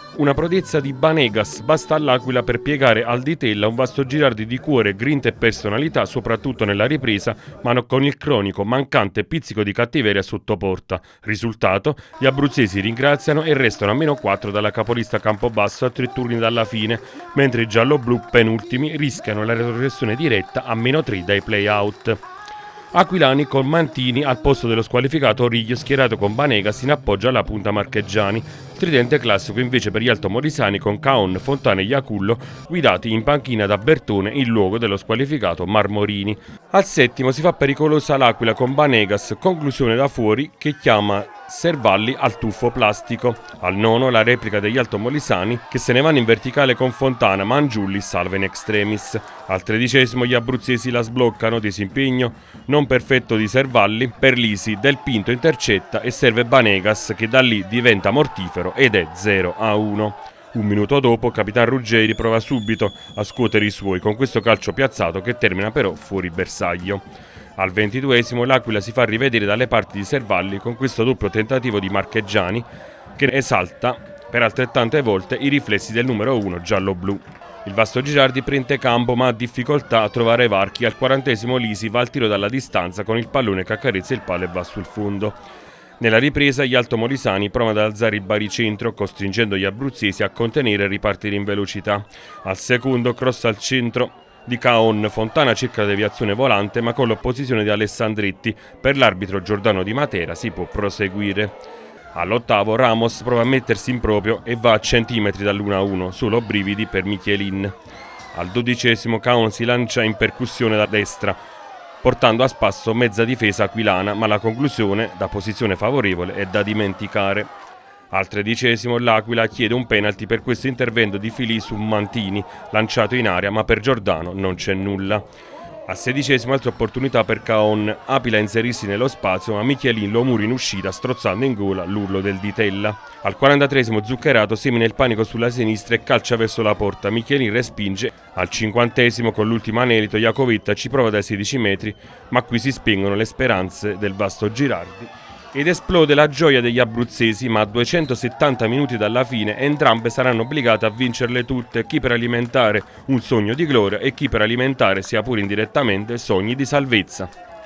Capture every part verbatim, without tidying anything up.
Una prodezza di Banegas basta all'Aquila per piegare al di Tella un vasto Girardi di cuore, grinta e personalità, soprattutto nella ripresa, ma con il cronico mancante pizzico di cattiveria sotto porta. Risultato: gli abruzzesi ringraziano e restano a meno quattro dalla capolista Campobasso a tre turni dalla fine, mentre i gialloblu penultimi rischiano la retrocessione diretta a meno tre dai play-out. Aquilani con Mantini al posto dello squalificato Origlio, schierato con Banegas in appoggio alla punta Marcheggiani. Tridente classico invece per gli altomolisani con Caon, Fontana e Iacullo, guidati in panchina da Bertone in luogo dello squalificato Marmorini. Al settimo si fa pericolosa l'Aquila con Banegas, conclusione da fuori che chiama Servalli al tuffo plastico. Al nono la replica degli altomolisani che se ne vanno in verticale con Fontana, ma Angiulli salva in extremis. Al tredicesimo gli abruzzesi la sbloccano, disimpegno non perfetto di Servalli, Perlisi del Pinto intercetta e serve Banegas che da lì diventa mortifero ed è zero a uno. Un minuto dopo Capitan Ruggeri prova subito a scuotere i suoi con questo calcio piazzato che termina però fuori bersaglio. Al ventiduesimo l'Aquila si fa rivedere dalle parti di Servalli con questo doppio tentativo di Marcheggiani che esalta per altrettante volte i riflessi del numero uno giallo-blu. Il vasto Girardi prende campo ma ha difficoltà a trovare varchi. Al quarantesimo Lisi va al tiro dalla distanza con il pallone che accarezza il palo e va sul fondo. Nella ripresa gli altomolisani provano ad alzare il baricentro costringendo gli abruzzesi a contenere e ripartire in velocità. Al secondo cross al centro di Caon, Fontana cerca la deviazione volante ma con l'opposizione di Alessandretti. Per l'arbitro Giordano Di Matera si può proseguire. All'ottavo Ramos prova a mettersi in proprio e va a centimetri dall'uno a uno, solo brividi per Michelin. Al dodicesimo Caon si lancia in percussione da destra, portando a spasso mezza difesa aquilana, ma la conclusione, da posizione favorevole, è da dimenticare. Al tredicesimo l'Aquila chiede un penalty per questo intervento di Filì su Mantini, lanciato in aria, ma per Giordano non c'è nulla. Al sedicesimo altra opportunità per Caon, Apila a inserirsi nello spazio, ma Michelin lo muri in uscita strozzando in gola l'urlo del Di Tella. Al quarantatreesimo Zuccherato semina il panico sulla sinistra e calcia verso la porta, Michelin respinge. Al cinquantesimo con l'ultimo anelito Iacovetta ci prova dai sedici metri, ma qui si spengono le speranze del vasto Girardi. Ed esplode la gioia degli abruzzesi, ma a duecentosettanta minuti dalla fine entrambe saranno obbligate a vincerle tutte, chi per alimentare un sogno di gloria e chi per alimentare, sia pure indirettamente, sogni di salvezza.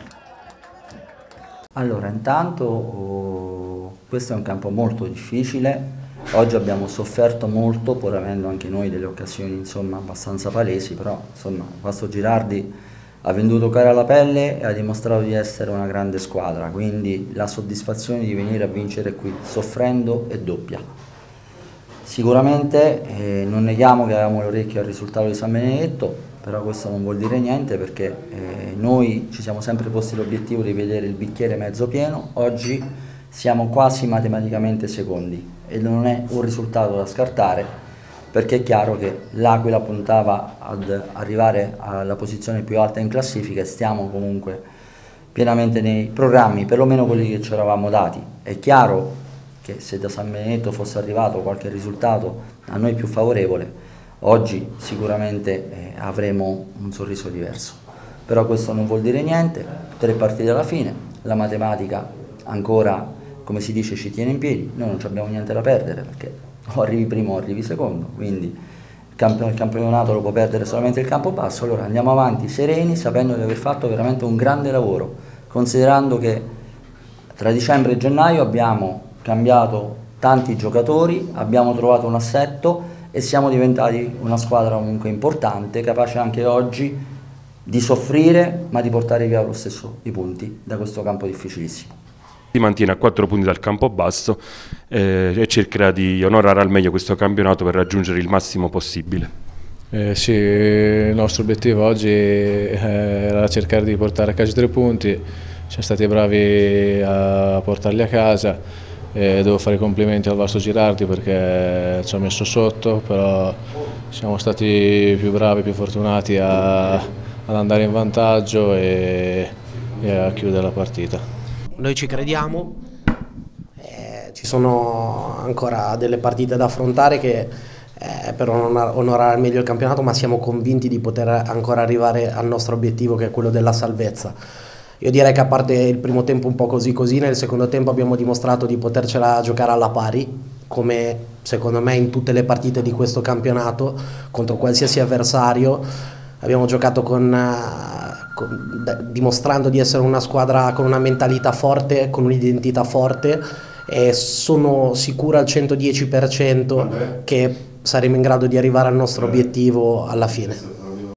Allora, intanto oh, questo è un campo molto difficile, oggi abbiamo sofferto molto, pur avendo anche noi delle occasioni insomma abbastanza palesi, però insomma Vasto Girardi ha venduto cara la pelle e ha dimostrato di essere una grande squadra, quindi la soddisfazione di venire a vincere qui, soffrendo, è doppia. Sicuramente eh, non neghiamo che avevamo l'orecchio al risultato di San Benedetto, però questo non vuol dire niente perché eh, noi ci siamo sempre posti l'obiettivo di vedere il bicchiere mezzo pieno, oggi siamo quasi matematicamente secondi e non è un risultato da scartare, perché è chiaro che l'Aquila puntava ad arrivare alla posizione più alta in classifica e stiamo comunque pienamente nei programmi, perlomeno quelli che ci eravamo dati. È chiaro che se da San Benedetto fosse arrivato qualche risultato a noi più favorevole, oggi sicuramente eh, avremo un sorriso diverso. Però questo non vuol dire niente, tre partite alla fine, la matematica ancora, come si dice, ci tiene in piedi, noi non abbiamo niente da perdere perché o arrivi primo o arrivi secondo, quindi il, camp il campionato lo può perdere solamente il Campobasso. Allora andiamo avanti sereni, sapendo di aver fatto veramente un grande lavoro, considerando che tra dicembre e gennaio abbiamo cambiato tanti giocatori, abbiamo trovato un assetto e siamo diventati una squadra comunque importante, capace anche oggi di soffrire ma di portare via lo stesso i punti da questo campo difficilissimo. Si mantiene a quattro punti dal Campobasso eh, e cercherà di onorare al meglio questo campionato per raggiungere il massimo possibile. Eh, sì, il nostro obiettivo oggi era cercare di portare a casa i tre punti, siamo stati bravi a portarli a casa e devo fare i complimenti al Vasto Girardi perché ci ha messo sotto, però siamo stati più bravi, più fortunati a, ad andare in vantaggio e, e a chiudere la partita. Noi ci crediamo, eh, ci sono ancora delle partite da affrontare che, eh, per onorare al meglio il campionato, ma siamo convinti di poter ancora arrivare al nostro obiettivo che è quello della salvezza. Io direi che a parte il primo tempo un po' così così, nel secondo tempo abbiamo dimostrato di potercela giocare alla pari come secondo me in tutte le partite di questo campionato, contro qualsiasi avversario. Abbiamo giocato con, con, dimostrando di essere una squadra con una mentalità forte, con un'identità forte, e sono sicuro al centodieci per cento che saremo in grado di arrivare al nostro obiettivo alla fine.